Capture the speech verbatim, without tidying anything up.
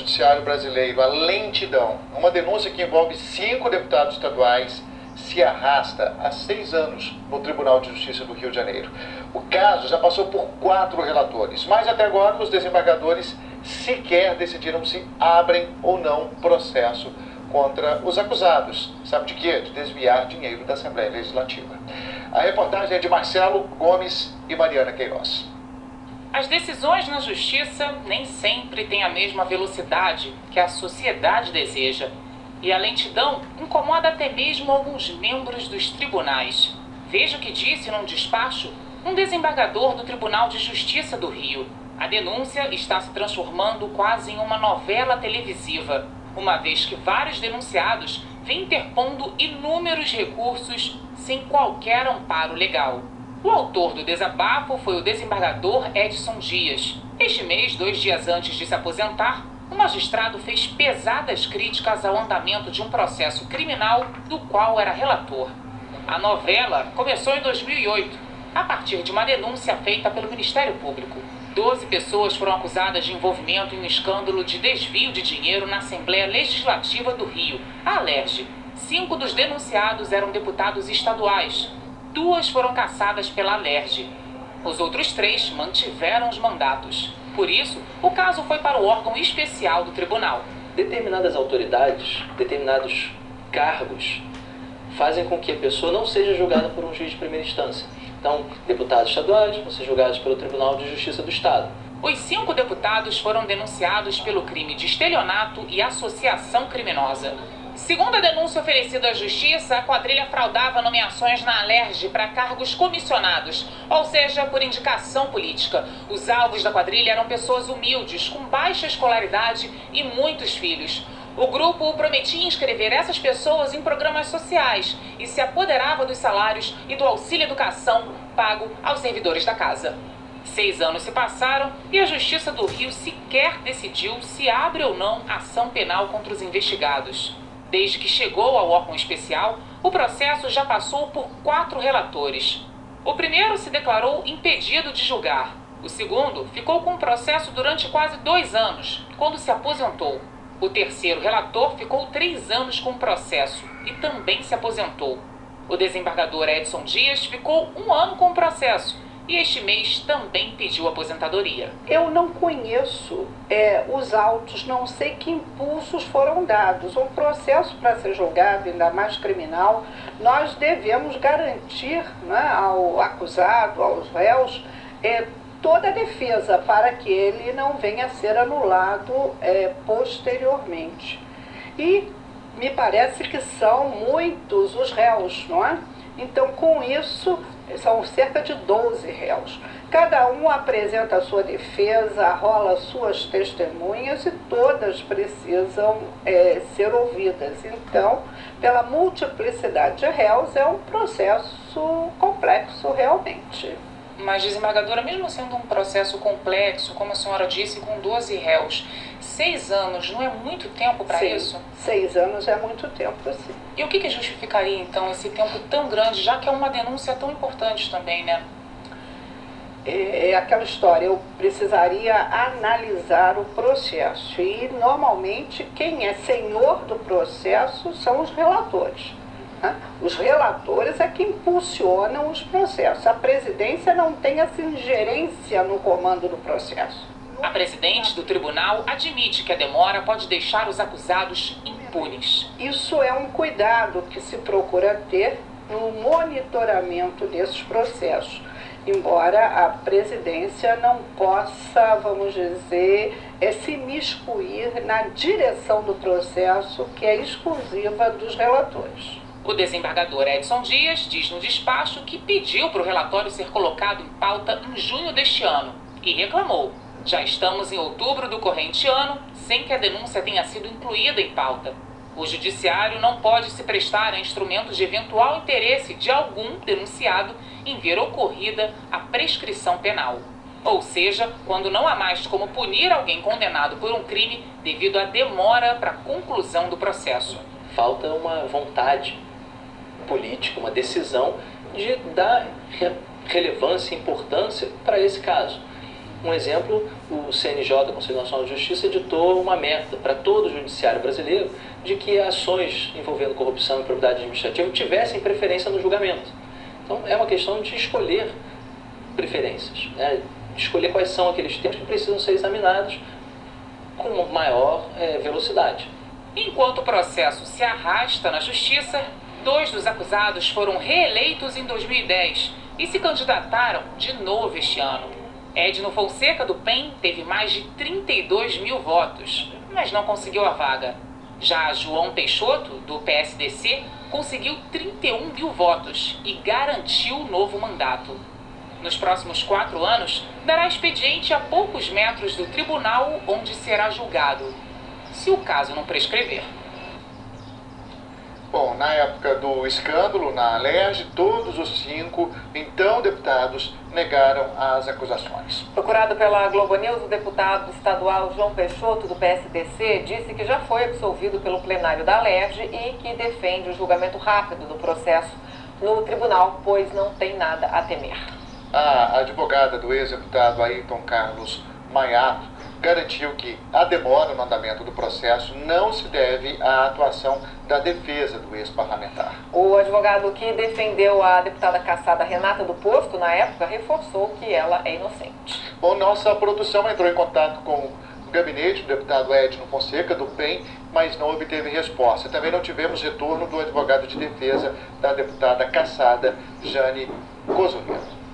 judiciário brasileiro, a lentidão. Uma denúncia que envolve cinco deputados estaduais se arrasta há seis anos no Tribunal de Justiça do Rio de Janeiro. O caso já passou por quatro relatores, mas até agora os desembargadores sequer decidiram se abrem ou não processo contra os acusados. Sabe de quê? De desviar dinheiro da Assembleia Legislativa. A reportagem é de Marcelo Gomes e Mariana Queiroz. As decisões na Justiça nem sempre têm a mesma velocidade que a sociedade deseja. E a lentidão incomoda até mesmo alguns membros dos tribunais. Veja o que disse num despacho um desembargador do Tribunal de Justiça do Rio. A denúncia está se transformando quase em uma novela televisiva, uma vez que vários denunciados vêm interpondo inúmeros recursos sem qualquer amparo legal. O autor do desabafo foi o desembargador Edson Dias. Este mês, dois dias antes de se aposentar, o magistrado fez pesadas críticas ao andamento de um processo criminal do qual era relator. A novela começou em dois mil e oito, a partir de uma denúncia feita pelo Ministério Público. Doze pessoas foram acusadas de envolvimento em um escândalo de desvio de dinheiro na Assembleia Legislativa do Rio, a Alerj. Cinco dos denunciados eram deputados estaduais. Duas foram cassadas pela Alerj. Os outros três mantiveram os mandatos. Por isso, o caso foi para o órgão especial do tribunal. Determinadas autoridades, determinados cargos, fazem com que a pessoa não seja julgada por um juiz de primeira instância. Então, deputados estaduais vão ser julgados pelo Tribunal de Justiça do Estado. Os cinco deputados foram denunciados pelo crime de estelionato e associação criminosa. Segundo a denúncia oferecida à Justiça, a quadrilha fraudava nomeações na Alerj para cargos comissionados, ou seja, por indicação política. Os alvos da quadrilha eram pessoas humildes, com baixa escolaridade e muitos filhos. O grupo prometia inscrever essas pessoas em programas sociais e se apoderava dos salários e do auxílio educação pago aos servidores da casa. Seis anos se passaram e a Justiça do Rio sequer decidiu se abre ou não ação penal contra os investigados. Desde que chegou ao órgão especial, o processo já passou por quatro relatores. O primeiro se declarou impedido de julgar. O segundo ficou com o processo durante quase dois anos, quando se aposentou. O terceiro relator ficou três anos com o processo e também se aposentou. O desembargador Edson Dias ficou um ano com o processo e este mês também pediu aposentadoria. Eu não conheço é, os autos, não sei que impulsos foram dados. Um processo para ser julgado, ainda mais criminal, nós devemos garantir, né, ao acusado, aos réus, é, toda a defesa para que ele não venha a ser anulado é, posteriormente. E me parece que são muitos os réus, não é? Então, com isso, são cerca de doze réus. Cada um apresenta a sua defesa, rola suas testemunhas e todas precisam é, ser ouvidas. Então, pela multiplicidade de réus, é um processo complexo realmente. Mas, desembargadora, mesmo sendo um processo complexo, como a senhora disse, com doze réus, seis anos não é muito tempo para isso? Seis anos é muito tempo, sim. E o que, que justificaria, então, esse tempo tão grande, já que é uma denúncia tão importante também, né? É, é aquela história, eu precisaria analisar o processo. E, normalmente, quem é senhor do processo são os relatores. Os relatores é que impulsionam os processos. A presidência não tem essa ingerência no comando do processo. A presidente do tribunal admite que a demora pode deixar os acusados impunes. Isso é um cuidado que se procura ter no monitoramento desses processos. Embora a presidência não possa, vamos dizer, é, se imiscuir na direção do processo, que é exclusiva dos relatores. O desembargador Edson Dias diz no despacho que pediu para o relatório ser colocado em pauta em junho deste ano e reclamou. Já estamos em outubro do corrente ano, sem que a denúncia tenha sido incluída em pauta. O judiciário não pode se prestar a instrumentos de eventual interesse de algum denunciado em ver ocorrida a prescrição penal. Ou seja, quando não há mais como punir alguém condenado por um crime devido à demora para a conclusão do processo. Falta uma vontade política, uma decisão de dar relevância e importância para esse caso. Um exemplo, o C N J, Conselho Nacional de Justiça, editou uma meta para todo o judiciário brasileiro de que ações envolvendo corrupção e probidade administrativa tivessem preferência no julgamento. Então, é uma questão de escolher preferências, né? De escolher quais são aqueles temas que precisam ser examinados com maior é, velocidade. Enquanto o processo se arrasta na Justiça, dois dos acusados foram reeleitos em dois mil e dez e se candidataram de novo este ano. Edno Fonseca, do P E M, teve mais de trinta e dois mil votos, mas não conseguiu a vaga. Já João Peixoto, do P S D C, conseguiu trinta e um mil votos e garantiu o novo mandato. Nos próximos quatro anos, dará expediente a poucos metros do tribunal onde será julgado, se o caso não prescrever. Bom, na época do escândalo, na Alerj, todos os cinco, então deputados, negaram as acusações. Procurado pela Globo News, o deputado estadual João Peixoto, do P S D C, disse que já foi absolvido pelo plenário da Alerj e que defende o julgamento rápido do processo no tribunal, pois não tem nada a temer. A advogada do ex-deputado Ayrton Carlos Maiato garantiu que a demora no andamento do processo não se deve à atuação da defesa do ex-parlamentar. O advogado que defendeu a deputada cassada Renata do Posto, na época, reforçou que ela é inocente. Bom, nossa produção entrou em contato com o gabinete do deputado Edno Fonseca, do P E M, mas não obteve resposta. Também não tivemos retorno do advogado de defesa da deputada cassada Jane Cosolino.